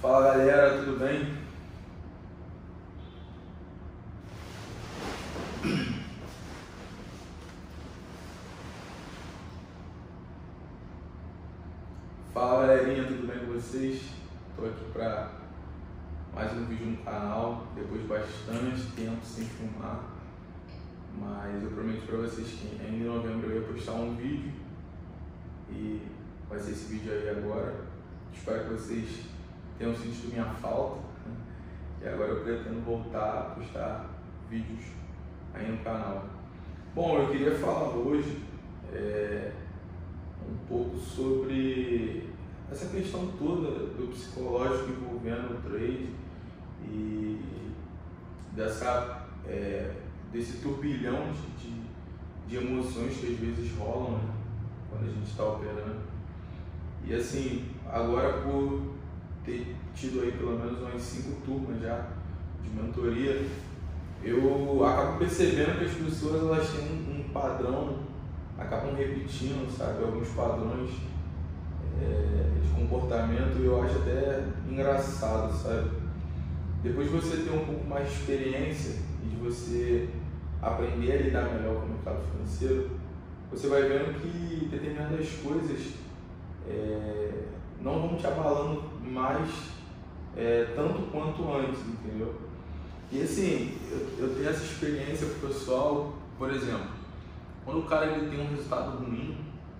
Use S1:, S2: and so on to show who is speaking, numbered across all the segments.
S1: Fala galera, tudo bem? Fala galerinha, tudo bem com vocês? Estou aqui para mais um vídeo no canal, depois de bastante tempo sem filmar, mas eu prometi para vocês que ainda em novembro eu ia postar um vídeo e vai ser esse vídeo aí agora. Espero que vocês tenham sentido minha falta, né? E agora eu pretendo voltar a postar vídeos aí no canal. Bom, eu queria falar hoje um pouco sobre essa questão toda do psicológico envolvendo o trade e desse turbilhão de emoções que às vezes rolam, né, quando a gente está operando. E assim, agora por ter tido aí pelo menos umas 5 turmas já de mentoria, eu acabo percebendo que as pessoas elas têm um padrão, acabam repetindo, sabe, alguns padrões de comportamento, e eu acho até engraçado, sabe? Depois de você ter um pouco mais de experiência e de você aprender a lidar melhor com o mercado financeiro, você vai vendo que determinadas coisas não vão te abalando mais tanto quanto antes, entendeu? E assim, eu tenho essa experiência com o pessoal, por exemplo, quando o cara ele tem um resultado ruim,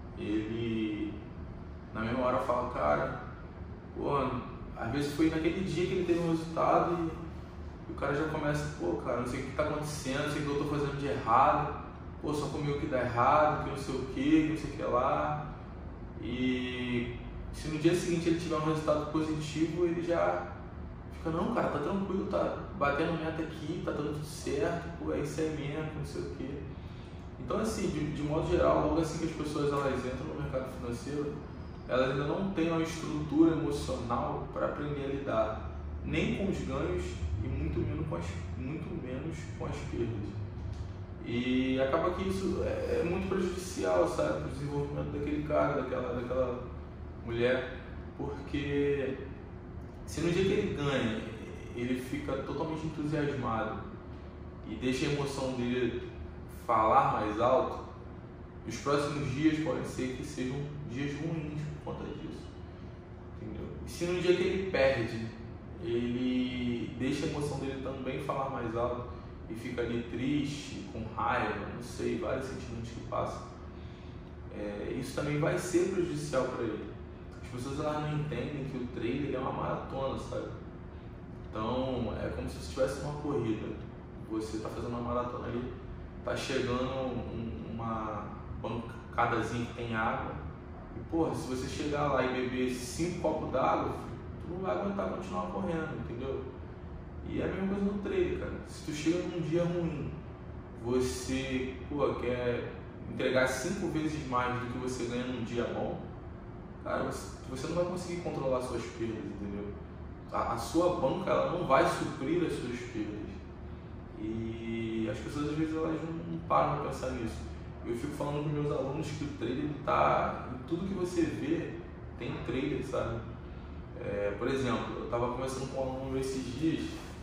S1: ele na mesma hora fala, cara, pô, às vezes foi naquele dia que ele teve um resultado e o cara já começa, pô, cara, não sei o que tá acontecendo, não sei o que eu tô fazendo de errado, pô, só comigo que dá errado, que não sei o que não sei o que lá. E se no dia seguinte ele tiver um resultado positivo, ele já fica, não, cara, tá tranquilo, tá batendo meta aqui, tá dando tudo certo, pô, é isso aí mesmo, não sei o que. Então assim, de modo geral, logo assim que as pessoas elas entram no mercado financeiro, elas ainda não têm uma estrutura emocional para aprender a lidar nem com os ganhos e muito menos com as perdas. E acaba que isso é muito prejudicial, sabe, para o desenvolvimento daquele cara, daquela mulher, porque se no dia que ele ganha, ele fica totalmente entusiasmado e deixa a emoção dele falar mais alto, os próximos dias podem ser que sejam dias ruins por conta disso, entendeu? E se no dia que ele perde, ele deixa a emoção dele também falar mais alto e fica ali triste, com raiva, não sei, vários sentimentos que passam, isso também vai ser prejudicial para ele. As pessoas elas não entendem que o trade é uma maratona, sabe? Então é como se estivesse uma corrida, você está fazendo uma maratona ali, tá chegando uma bancadazinha que tem água, e porra, se você chegar lá e beber 5 copos d'água, tu não vai aguentar continuar correndo, entendeu? E é a mesma coisa no trade, cara. Se tu chega num dia ruim, você quer entregar 5 vezes mais do que você ganha num dia bom, cara, você não vai conseguir controlar suas perdas, entendeu? A sua banca ela não vai suprir as suas perdas. E as pessoas às vezes elas não param para pensar nisso. Eu fico falando com meus alunos que o trader está em tudo que você vê, tem trader, sabe? Por exemplo, eu estava conversando com um aluno esses dias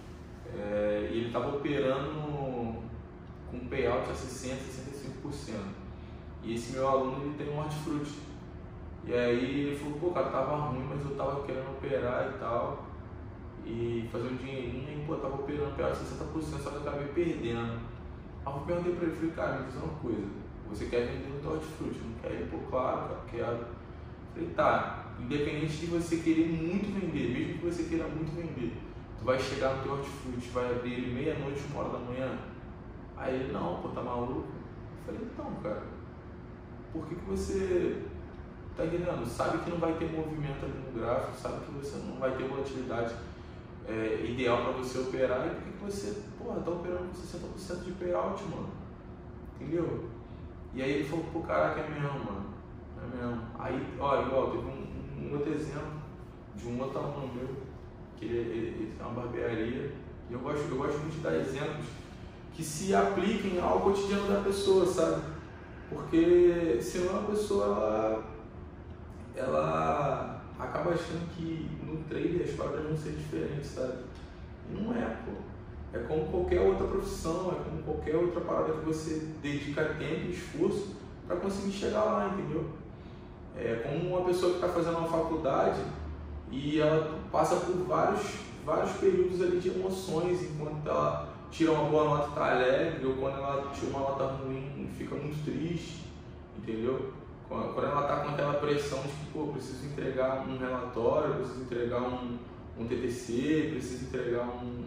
S1: e ele estava operando com um payout a 60%, 65%. E esse meu aluno ele tem um hortifruti. E aí ele falou, pô, cara, tava ruim, mas eu tava querendo operar e tal, e fazer um dinheirinho, e pô, eu tava operando payout a 60%, só que eu acabei perdendo. Aí eu perguntei pra ele, falei, cara, me diz uma coisa, você quer vender no teu hortifruti, não quer? Ele, pô, claro, cara, quero. Falei, tá, independente de você querer muito vender, mesmo que você queira muito vender, tu vai chegar no teu hortifruti, vai abrir ele meia-noite, 1h da manhã? Aí ele, não, pô, tá maluco? Eu falei, então, cara, por que você tá entendendo? Sabe que não vai ter movimento ali no gráfico, sabe que você não vai ter volatilidade ideal para você operar, e por que você, porra, tá operando com 60% de payout, mano? Entendeu? E aí ele falou, pô, caraca, é mesmo, mano. É mesmo. Aí, ó, igual, teve um outro exemplo de um outro aluno meu, que ele tem uma barbearia, e eu gosto muito de dar exemplos que se apliquem ao cotidiano da pessoa, sabe? Porque senão a pessoa, ela acaba achando que no trader as paradas vão ser diferentes, sabe? E não é, pô. É como qualquer outra profissão, é como qualquer outra parada que você dedica tempo e esforço para conseguir chegar lá, entendeu? É como uma pessoa que está fazendo uma faculdade e ela passa por vários períodos ali de emoções, enquanto ela tira uma boa nota e está alegre, ou quando ela tira uma nota ruim e fica muito triste, entendeu? Quando ela está com aquela pressão de que, pô, preciso entregar um relatório, preciso entregar um TTC, preciso entregar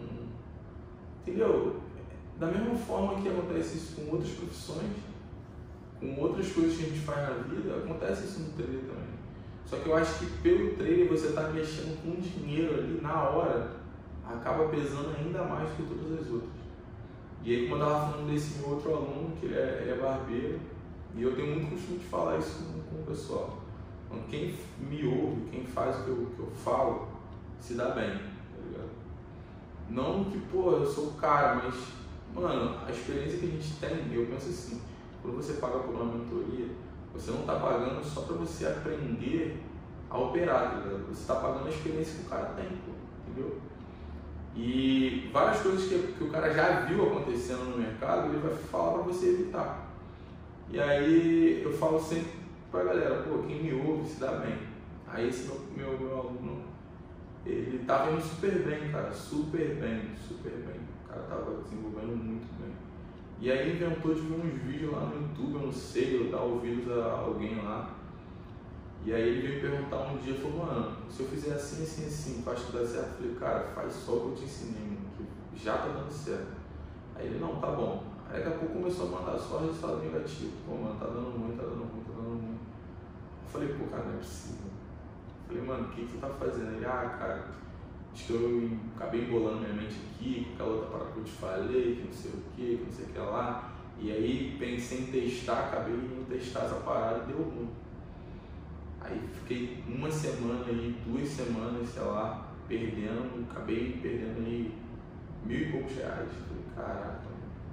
S1: Entendeu? Da mesma forma que acontece isso com outras profissões, com outras coisas que a gente faz na vida, acontece isso no trader também. Só que eu acho que pelo trader você está mexendo com dinheiro ali na hora, acaba pesando ainda mais que todas as outras. E aí, como eu estava falando desse meu outro aluno, que ele é barbeiro, e eu tenho muito costume de falar isso com o pessoal. Então, quem me ouve, quem faz o que eu falo, se dá bem, tá ligado? Não que, pô, eu sou o cara, mas, mano, a experiência que a gente tem, eu penso assim, quando você paga por uma mentoria, você não está pagando só para você aprender a operar, tá ligado? Você está pagando a experiência que o cara tem, pô, entendeu? E várias coisas que o cara já viu acontecendo no mercado, ele vai falar para você evitar. E aí eu falo sempre pra galera, pô, quem me ouve se dá bem. Aí esse meu aluno, ele tava indo super bem, cara, super bem. O cara tava desenvolvendo muito bem. E aí inventou de ver uns vídeos lá no YouTube, eu não sei, eu dar ouvidos a alguém lá. E aí ele veio me perguntar um dia, falou, mano, se eu fizer assim, tu acha que dá certo? Eu falei, cara, faz só o que eu te ensinei, mano, que já tá dando certo. Aí ele, não, tá bom. Aí daqui a pouco começou a mandar só resultado negativo. Pô, mano, tá dando ruim. Eu falei, pô, cara, não é possível. Eu falei, mano, o que tu tá fazendo? Ele, cara, acho que eu acabei embolando minha mente aqui, com aquela outra parada que eu te falei, que não sei o que não sei o que lá. E aí pensei em testar, acabei indo testar essa parada e deu ruim. Aí fiquei uma semana aí, 2 semanas, sei lá, acabei perdendo aí R$1.000 e poucos. Eu falei, caraca.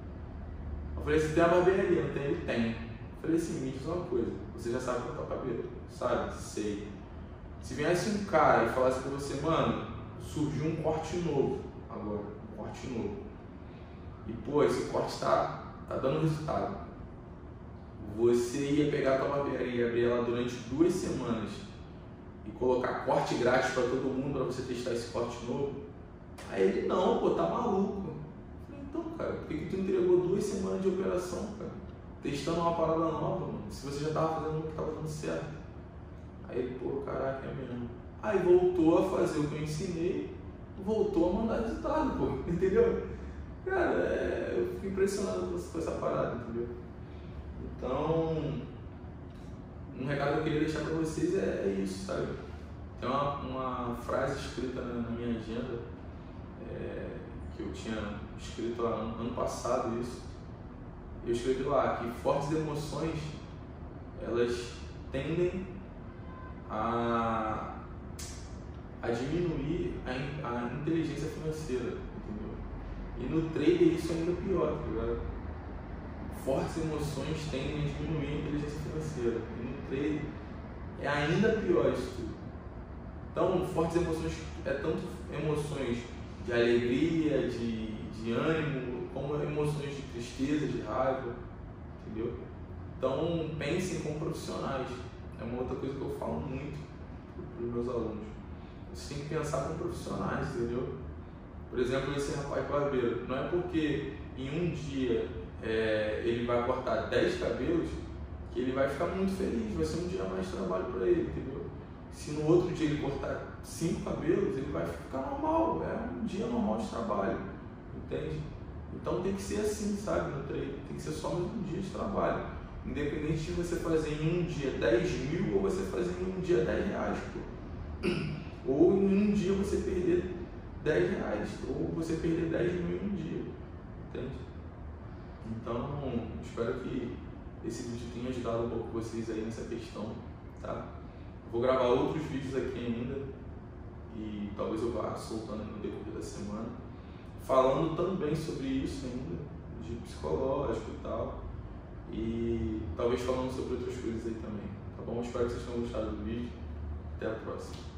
S1: Eu falei, você tem a barbearia, não tem? Ele tem. Eu falei assim, me diz uma coisa, você já sabe cortar o cabelo? Sabe? Sei. Se viesse um cara e falasse pra você, mano, surgiu um corte novo agora, E pô, esse corte tá dando resultado. Você ia pegar a tua barbearia e abrir ela durante 2 semanas e colocar corte grátis pra todo mundo pra você testar esse corte novo? Aí ele, não, pô, tá maluco. Então, cara, por que tu entregou 2 semanas de operação, cara? Testando uma parada nova, mano. Se você já tava fazendo o que tava dando certo. Aí ele, pô, caraca, é mesmo. Aí voltou a fazer o que eu ensinei, voltou a mandar resultado, pô, entendeu? Cara, eu fico impressionado com essa parada, entendeu? Então, um recado que eu queria deixar pra vocês é isso, sabe? Tem uma frase escrita na minha agenda, que eu tinha escrito ano passado isso. Eu escrevi lá que fortes emoções, elas tendem a diminuir a inteligência financeira, entendeu? E no trader isso é ainda pior, tá ligado? Fortes emoções tendem a diminuir a inteligência financeira. E no trader é ainda pior isso tudo. Então, fortes emoções é tanto emoções de alegria, de ânimo, como emoções de tristeza, de raiva, entendeu? Então, pensem como profissionais. É uma outra coisa que eu falo muito para os meus alunos. Você tem que pensar como profissionais, entendeu? Por exemplo, esse rapaz barbeiro, não é porque em um dia ele vai cortar 10 cabelos que ele vai ficar muito feliz, vai ser um dia mais de trabalho para ele, entendeu? Se no outro dia ele cortar 5 cabelos, ele vai ficar normal, é um dia normal de trabalho, entende? Então tem que ser assim, sabe, no treino, tem que ser só mais um dia de trabalho, independente de você fazer em um dia 10.000 ou você fazer em um dia R$10, pô. Ou em um dia você perder R$10, ou você perder 10 mil em um dia, entende? Então, espero que esse vídeo tenha ajudado um pouco vocês aí nessa questão, tá? Vou gravar outros vídeos aqui ainda e talvez eu vá soltando no decorrer da semana, falando também sobre isso ainda, de psicológico e tal, e talvez falando sobre outras coisas aí também, tá bom? Espero que vocês tenham gostado do vídeo. Até a próxima.